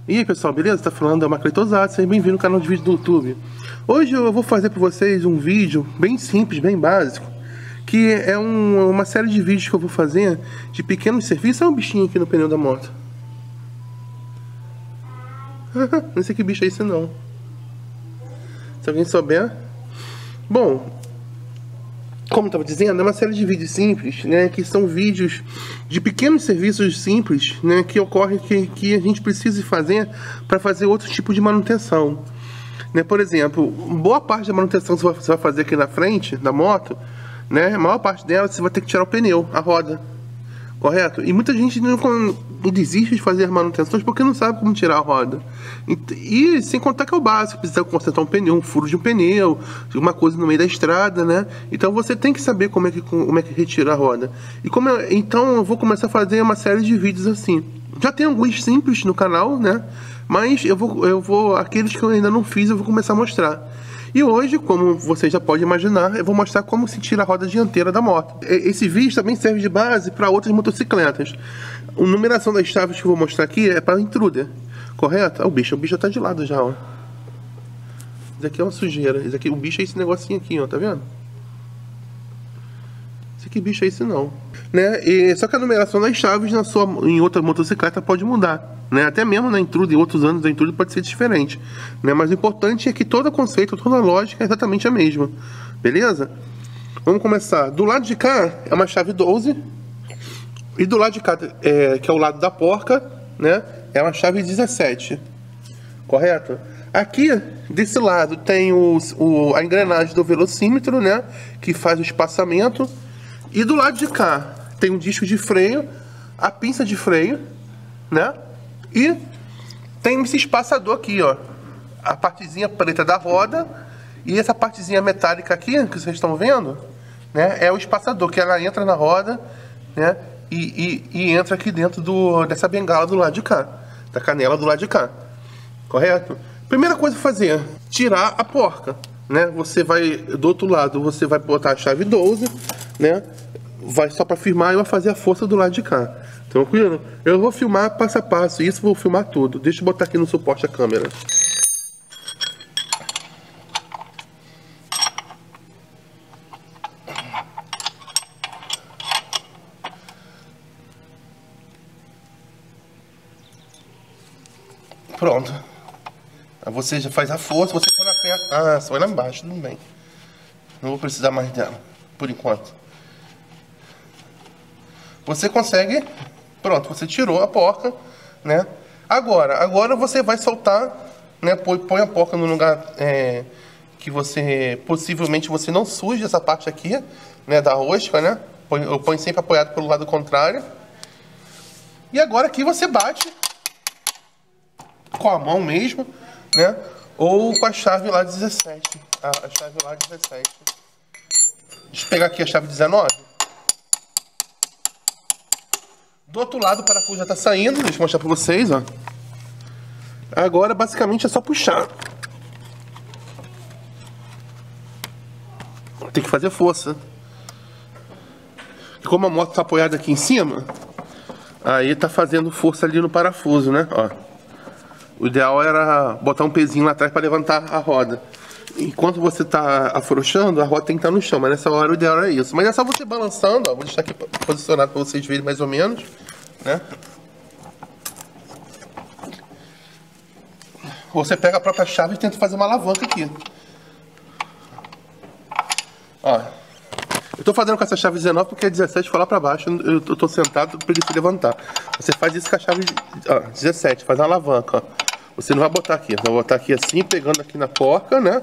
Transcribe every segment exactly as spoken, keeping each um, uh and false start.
E aí pessoal, beleza? Tá falando é o Marco Tosado, seja bem-vindo ao canal de vídeo do YouTube. Hoje eu vou fazer para vocês um vídeo bem simples, bem básico, que é um, uma série de vídeos que eu vou fazer de pequenos serviços. Olha um bichinho aqui no pneu da moto. Não sei que bicho é esse não. Se alguém souber. Bom, como eu estava dizendo, é uma série de vídeos simples, né, que são vídeos de pequenos serviços simples, né, que ocorrem que, que a gente precisa fazer para fazer outro tipo de manutenção. Né, por exemplo, boa parte da manutenção que você vai fazer aqui na frente da moto, né, a maior parte dela você vai ter que tirar o pneu, a roda, correto? E muita gente não, não desiste de fazer manutenções porque não sabe como tirar a roda. E, e sem contar que é o básico, precisa consertar um pneu, um furo de um pneu, uma coisa no meio da estrada, né? Então você tem que saber como é que, como é que retira a roda. E como eu, então eu vou começar a fazer uma série de vídeos assim. Já tem alguns simples no canal, né? Mas eu vou, eu vou, aqueles que eu ainda não fiz, eu vou começar a mostrar. E hoje, como você já pode imaginar, eu vou mostrar como se tira a roda dianteira da moto. Esse vídeo também serve de base para outras motocicletas. A numeração das chaves que eu vou mostrar aqui é para intruder, correto? Ah, o bicho, o bicho tá de lado já, ó. Isso aqui é uma sujeira. Isso aqui, o bicho é esse negocinho aqui, ó, tá vendo? Esse aqui bicho é esse não, né? E, só que a numeração das chaves na sua, em outra motocicleta pode mudar, né? Até mesmo na intruder, em outros anos da intruder pode ser diferente, né? Mas o importante é que todo o conceito, toda a lógica é exatamente a mesma, beleza? Vamos começar. Do lado de cá é uma chave doze e do lado de cá, é, que é o lado da porca, né? É uma chave dezessete, correto? Aqui desse lado tem os, o, a engrenagem do velocímetro, né? Que faz o espaçamento. E do lado de cá tem um disco de freio, a pinça de freio, né? E tem esse espaçador aqui, ó, a partezinha preta da roda, e essa partezinha metálica aqui que vocês estão vendo, né? É o espaçador que ela entra na roda, né? E, e, e entra aqui dentro do, dessa bengala do lado de cá, da canela do lado de cá, correto? Primeira coisa a fazer, tirar a porca, né? Você vai do outro lado, você vai botar a chave doze, né? Vai só para firmar e vai fazer a força do lado de cá. Tranquilo? Eu vou filmar passo a passo, isso vou filmar tudo. Deixa eu botar aqui no suporte a câmera. Pronto. Aí você já faz a força, você põe na perna. Ah, só vai lá embaixo, tudo bem. Não vou precisar mais dela, por enquanto. Você consegue, pronto, você tirou a porca, né? Agora, agora você vai soltar, né? Põe, põe a porca no lugar é, que você, possivelmente você não suje essa parte aqui, né? Da rosca, né? Põe, eu ponho sempre apoiado pelo lado contrário. E agora aqui você bate com a mão mesmo, né? Ou com a chave lá dezessete, a, a chave lá dezessete. Deixa eu pegar aqui a chave dezenove. Do outro lado o parafuso já tá saindo, deixa eu mostrar pra vocês, ó. Agora basicamente é só puxar. Tem que fazer força. E como a moto tá apoiada aqui em cima, aí tá fazendo força ali no parafuso, né? Ó. O ideal era botar um pezinho lá atrás para levantar a roda. Enquanto você tá afrouxando, a roda tem que estar no chão, mas nessa hora o ideal é isso. Mas é só você balançando, ó, vou deixar aqui posicionado para vocês verem mais ou menos, né? Você pega a própria chave e tenta fazer uma alavanca aqui. Ó, eu tô fazendo com essa chave dezenove porque a dezessete foi lá para baixo, eu tô sentado para ele se levantar. Você faz isso com a chave ó, dezessete, faz uma alavanca, ó. Você não vai botar aqui, vai botar aqui assim, pegando aqui na porca, né?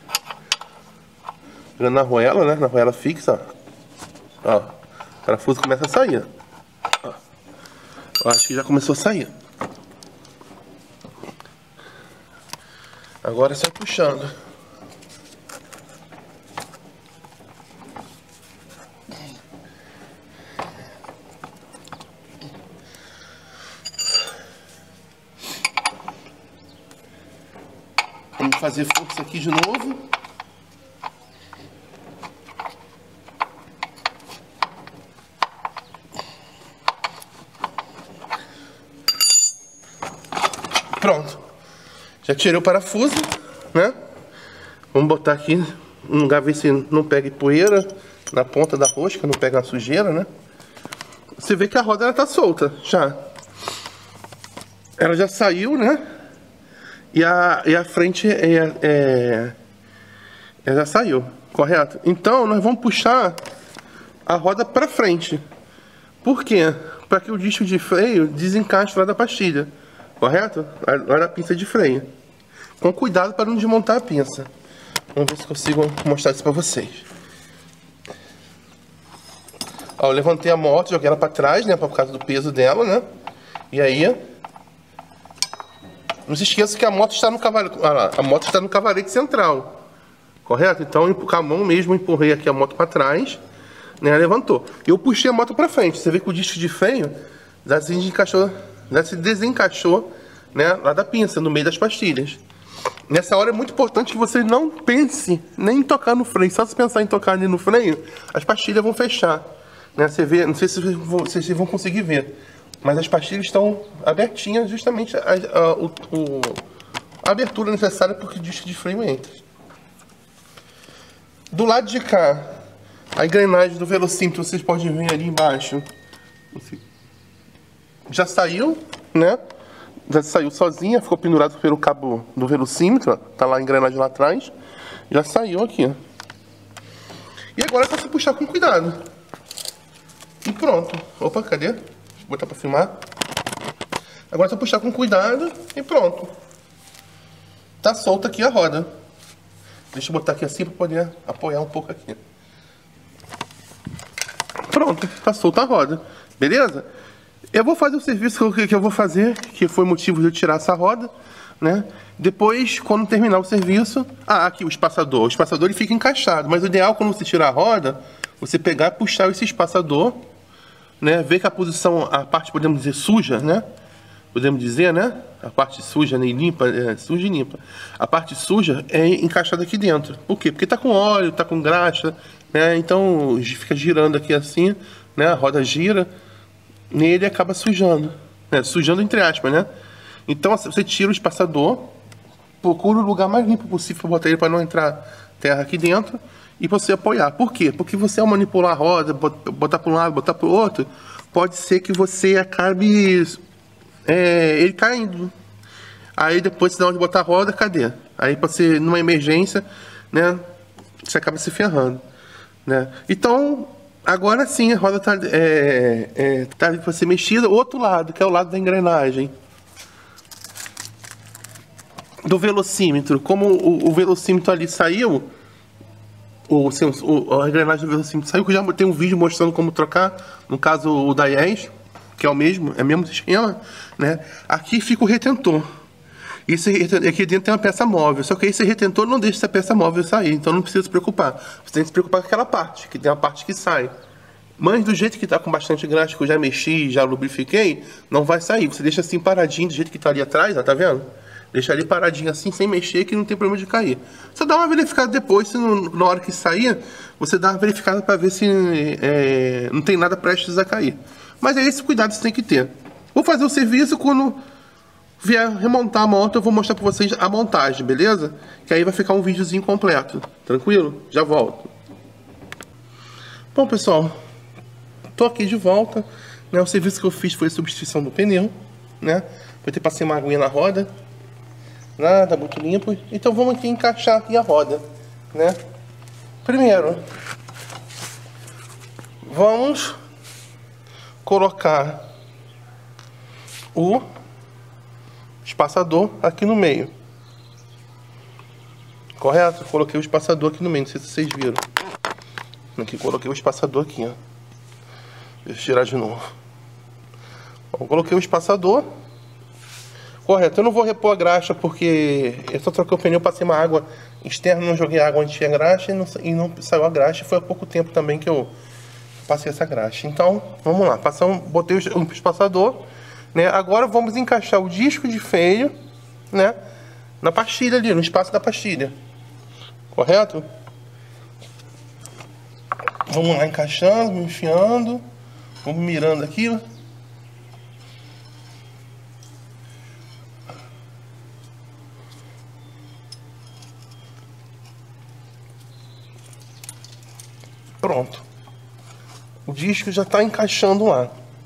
Pegando na arruela, né? Na arruela fixa, ó. Ó, o parafuso começa a sair, ó. Eu acho que já começou a sair. Agora sai puxando. Vamos fazer força aqui de novo. Pronto. Já tirei o parafuso, né? Vamos botar aqui um lugar, ver se não pega poeira na ponta da rosca, não pega a sujeira, né? Você vê que a roda ela tá solta, já. Ela já saiu, né? E a, e a frente é, é, ela já saiu, correto? Então, nós vamos puxar a roda para frente. Por quê? Para que o disco de freio desencaixe lá da pastilha, correto? Lá da pinça de freio. Com cuidado para não desmontar a pinça. Vamos ver se consigo mostrar isso para vocês. Ó, eu levantei a moto, joguei ela para trás, né? Por causa do peso dela, né? E aí... Não se esqueça que a moto está no cavalete, a moto está no cavalete central, correto? Então, com a mão mesmo, empurrei aqui a moto para trás, né? Levantou. Eu puxei a moto para frente. Você vê que o disco de freio já se desencaixou, já se desencaixou, né? Lá da pinça, no meio das pastilhas. Nessa hora é muito importante que você não pense nem em tocar no freio. Só se pensar em tocar ali no freio, as pastilhas vão fechar, né? Você vê, não sei se vocês vão conseguir ver. Mas as pastilhas estão abertinhas, justamente a, a, o, o, a abertura necessária para que o disco de freio entre. Do lado de cá, a engrenagem do velocímetro, vocês podem ver ali embaixo. Já saiu, né? Já saiu sozinha, ficou pendurado pelo cabo do velocímetro. Ó, tá lá a engrenagem lá atrás. Já saiu aqui. Ó. E agora é só você puxar com cuidado. E pronto. Opa, cadê? Vou botar para filmar. Agora é só puxar com cuidado e pronto. Tá solta aqui a roda. Deixa eu botar aqui assim para poder apoiar um pouco aqui. Pronto, tá solta a roda. Beleza? Eu vou fazer o serviço que eu vou fazer, que foi o motivo de eu tirar essa roda, né? Depois, quando terminar o serviço... Ah, aqui o espaçador. O espaçador ele fica encaixado, mas o ideal quando você tirar a roda, você pegar e puxar esse espaçador, né? Ver que a posição, a parte, podemos dizer, suja, né? Podemos dizer, né? A parte suja, né? E limpa, é, suja e limpa. A parte suja é encaixada aqui dentro. Por quê? Porque tá com óleo, tá com graxa, né? Então fica girando aqui assim, né? A roda gira, nele acaba sujando, né? Sujando entre aspas, né? Então você tira o espaçador, procura o lugar mais limpo possível para botar ele para não entrar terra aqui dentro. E você apoiar. Por quê? Porque você ao manipular a roda, botar para um lado, botar para o outro, pode ser que você acabe é, ele caindo. Aí depois, na hora de botar a roda, cadê? Aí pode ser numa emergência, né? Você acaba se ferrando, né? Então, agora sim a roda está é, é, tá para ser mexida. O outro lado, que é o lado da engrenagem do velocímetro. Como o, o velocímetro ali saiu, O, o, a engrenagem do velocímetro saiu, que eu já tem um vídeo mostrando como trocar, no caso o da I E S, que é o mesmo, é o mesmo esquema, né? Aqui fica o retentor. Esse, aqui dentro tem uma peça móvel, só que esse retentor não deixa essa peça móvel sair, então não precisa se preocupar. Você tem que se preocupar com aquela parte, que tem uma parte que sai. Mas do jeito que está com bastante graxa, que eu já mexi, já lubrifiquei, não vai sair. Você deixa assim paradinho, do jeito que está ali atrás, ó, tá vendo? Deixa ali paradinho assim, sem mexer, que não tem problema de cair. Você dá uma verificada depois, se não, na hora que sair, você dá uma verificada para ver se é, não tem nada prestes a cair. Mas é esse cuidado que você tem que ter. Vou fazer o serviço, quando vier remontar a moto, eu vou mostrar para vocês a montagem, beleza? Que aí vai ficar um videozinho completo. Tranquilo? Já volto. Bom, pessoal, tô aqui de volta, né? O serviço que eu fiz foi a substituição do pneu, né? Vou ter passei uma aguinha na roda. Nada muito limpo. Então vamos aqui encaixar aqui a roda, né? Primeiro, vamos colocar o espaçador aqui no meio. Correto? Coloquei o espaçador aqui no meio, não sei se vocês viram. Aqui coloquei o espaçador aqui, ó. Deixa eu tirar de novo. Bom, coloquei o espaçador. Correto, eu não vou repor a graxa porque eu só troquei o pneu, passei uma água externa, não joguei água onde tinha graxa e não, e não saiu a graxa. Foi há pouco tempo também que eu passei essa graxa. Então, vamos lá, passamos, botei o espaçador, né? Agora vamos encaixar o disco de freio, né? Na pastilha ali, no espaço da pastilha. Correto? Vamos lá encaixando, enfiando, vamos mirando aqui, ó. pronto. O disco já está encaixando lá.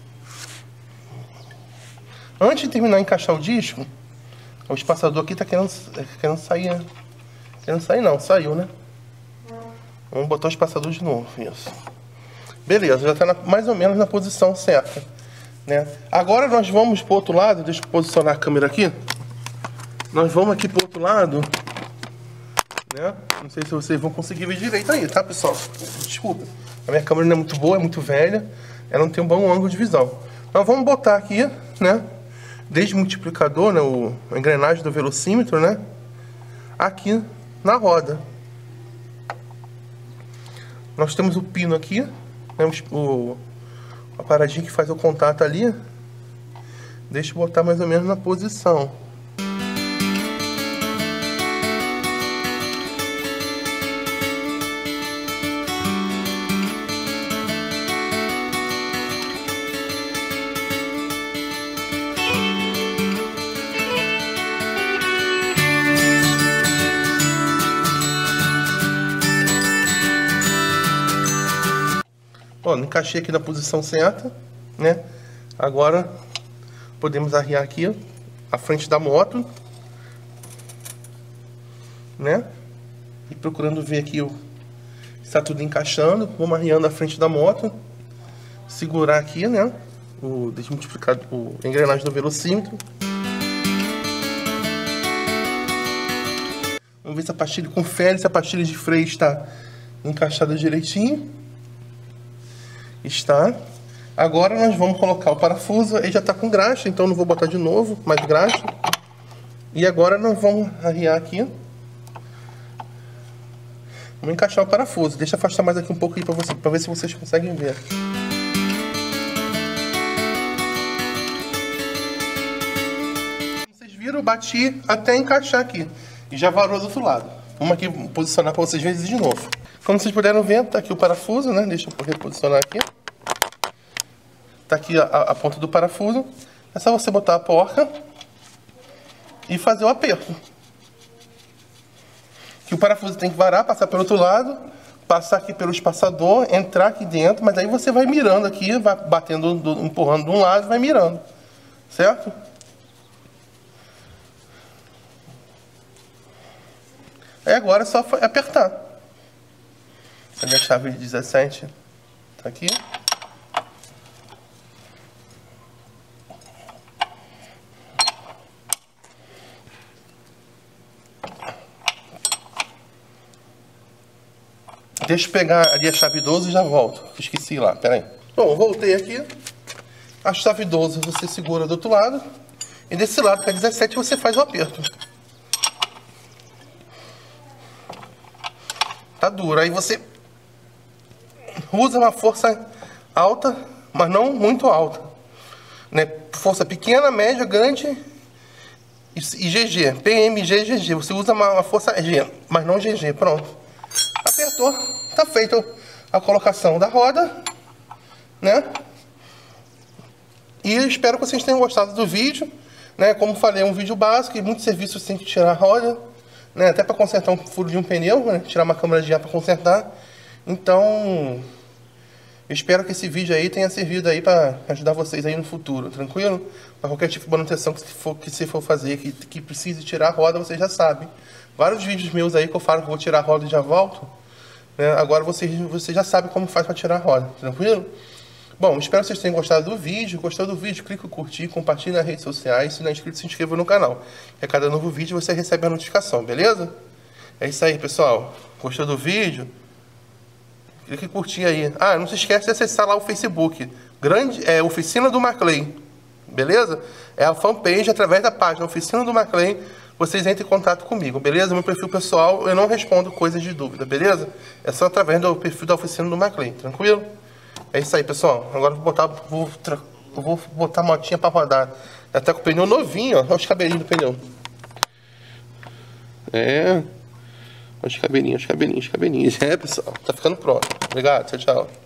Antes de terminar de encaixar o disco, o espaçador aqui está querendo, querendo sair, né? Querendo sair não, saiu, né? Vamos botar o espaçador de novo, isso. Beleza, já está mais ou menos na posição certa, né? Agora nós vamos para o outro lado, deixa eu posicionar a câmera aqui. Nós vamos aqui para o outro lado, né? Não sei se vocês vão conseguir ver direito aí, tá, pessoal? Desculpa, a minha câmera não é muito boa, é muito velha, ela não tem um bom ângulo de visão. Nós vamos botar aqui, né? Desmultiplicador, né? O, a engrenagem do velocímetro, né? Aqui na roda. Nós temos o pino aqui, né? o, o, a paradinha que faz o contato ali. Deixa eu botar mais ou menos na posição. Ó, encaixei aqui na posição certa, né? Agora podemos arriar aqui a frente da moto, né? E procurando ver aqui o está tudo encaixando. Vamos arriando a frente da moto, segurar aqui, né? O desmultiplicador, o engrenagem do velocímetro. Vamos ver se a pastilha confere se a pastilha de freio está encaixada direitinho. Está. Agora nós vamos colocar o parafuso. Ele já está com graxa, então não vou botar de novo mais graxa. E agora nós vamos arriar aqui. Vamos encaixar o parafuso. Deixa eu afastar mais aqui um pouco para você, para ver se vocês conseguem ver. Vocês viram? Eu bati até encaixar aqui. E já varou do outro lado. Vamos aqui posicionar para vocês verem de novo. Como vocês puderam ver, tá aqui o parafuso, né? Deixa eu reposicionar aqui. Tá aqui a, a ponta do parafuso. É só você botar a porca e fazer o aperto. Que o parafuso tem que varar, passar pelo outro lado, passar aqui pelo espaçador, entrar aqui dentro, mas aí você vai mirando aqui, vai batendo, do, empurrando de um lado e vai mirando. Certo? Aí agora é só apertar. Cadê a chave de dezessete? Tá aqui. Deixa eu pegar ali a chave doze e já volto. Esqueci lá, pera aí. Bom, voltei aqui. A chave doze você segura do outro lado. E desse lado, que é dezessete, você faz o aperto. Tá duro. Aí você usa uma força alta, mas não muito alta, né? Força pequena, média, grande e, e G G. P M G, G G. Você usa uma, uma força G, mas não G G. Pronto. Apertou. Tá feito a colocação da roda, né? E eu espero que vocês tenham gostado do vídeo, né? Como falei, é um vídeo básico e muitos serviços tem que tirar a roda, né? Até para consertar um furo de um pneu, né? Tirar uma câmara de ar para consertar. Então, eu espero que esse vídeo aí tenha servido aí para ajudar vocês aí no futuro, tranquilo? Para qualquer tipo de manutenção que, for, que você for fazer, que, que precise tirar a roda, vocês já sabem. Vários vídeos meus aí que eu falo que vou tirar a roda e já volto, né? Agora vocês, vocês já sabem como faz para tirar a roda, tranquilo? Bom, espero que vocês tenham gostado do vídeo. Gostou do vídeo? Clique em curtir, compartilhe nas redes sociais. Se não é inscrito, se inscreva no canal. E a cada novo vídeo você recebe a notificação, beleza? É isso aí, pessoal. Gostou do vídeo? Clique em curtir aí. Ah, não se esquece de acessar lá o Facebook. Grande, é Oficina do Marclay. Beleza? É a fanpage, através da página Oficina do Marclay. Vocês entrem em contato comigo, beleza? Meu perfil pessoal, eu não respondo coisas de dúvida, beleza? É só através do perfil da Oficina do Marclay, tranquilo? É isso aí, pessoal. Agora eu vou botar, vou, vou botar a motinha pra rodar. Até com o pneu novinho, ó. Olha os cabelinhos do pneu. É. Olha os cabelinhos, os cabelinhos, os cabelinhos. É, pessoal. Tá ficando pronto. Obrigado, tchau, tchau.